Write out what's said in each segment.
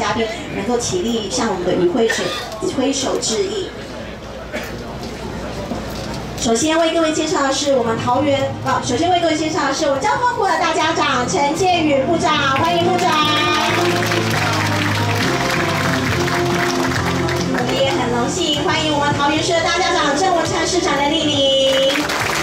嘉宾能够起立向我们的与会者挥手致意。首先为各位介绍的是我们交通部的大家长陈建宇部长，欢迎部长。我们也很荣幸欢迎我们桃园市的大家长郑文灿市长的莅临。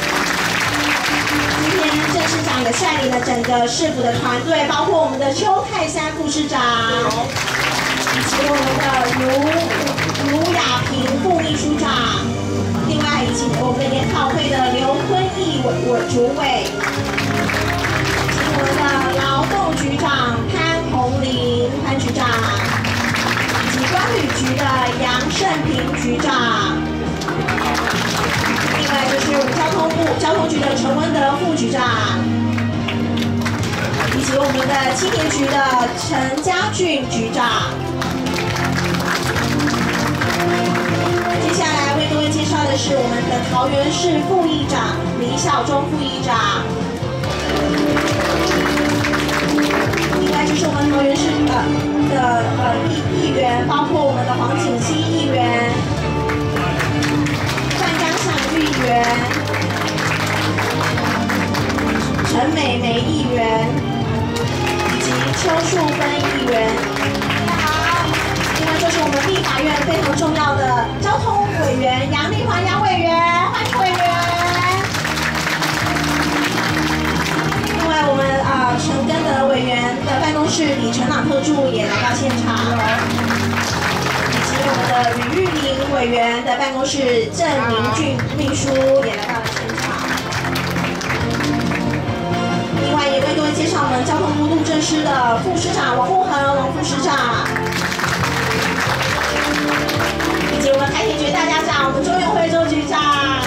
今天郑市长也率领了整个市府的团队，包括我们的邱泰山副市长，以及我们的卢雅萍副秘书长。另外，以及我们的研讨会的刘坤义主委，以及我们的劳动局长潘宏林潘局长，以及关旅局的杨胜平局长。另外就是我们交通局的陈文德副局长，以及我们的青年局的陈家俊局长。接下来为各位介绍的是我们的桃园市副议长李小忠副议长，另外就是我们桃园市的议员，包括我们的黄锦熙议员、范刚祥议员、陈美眉议员以及邱淑芬议员。另外就是我们立法院非常重要的交通委员杨丽华杨委员，欢迎委员。另外我们陈根德委员的办公室李成朗特助也来到现场，以及我们的吕玉玲委员的办公室郑明俊秘书也来到了现场。另外也为各位介绍我们交通部路政司的副司长王慕恒王副司长。以及我们台铁局大家长，我们周永辉周局长。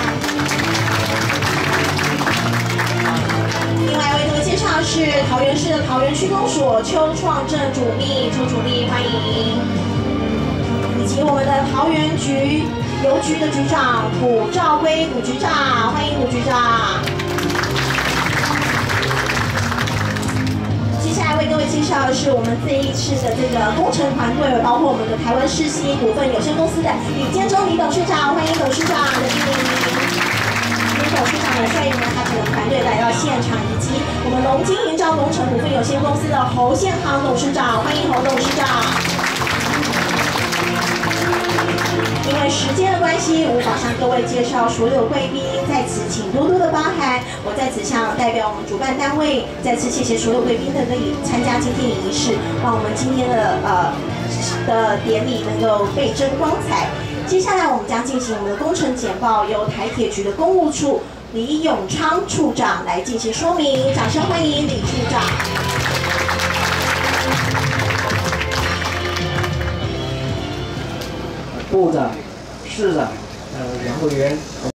另外为各位介绍的是桃园市的桃园区公所邱创正主秘邱主秘，欢迎。以及我们的桃园局邮局的局长古兆辉古局长，欢迎古局长。接下来为各位介绍的是我们这一次的这个工程团队，包括我们的台湾世新股份有限公司的李建忠李董事长，欢迎董事长的莅临。李董事长也率领了他整个团队来到现场，以及我们龙金营造工程股份有限公司的侯宪航董事长，欢迎侯董事长。因为时间的关系，无法向各位介绍所有贵宾，在此请多多的包涵。我在此向代表我们主办单位再次谢谢所有贵宾的参加今天的仪式，让我们今天的典礼能够倍增光彩。接下来我们将进行我们的工程简报，由台铁局的公务处李永昌处长来进行说明，掌声欢迎李处长。 部长、市长、两委员。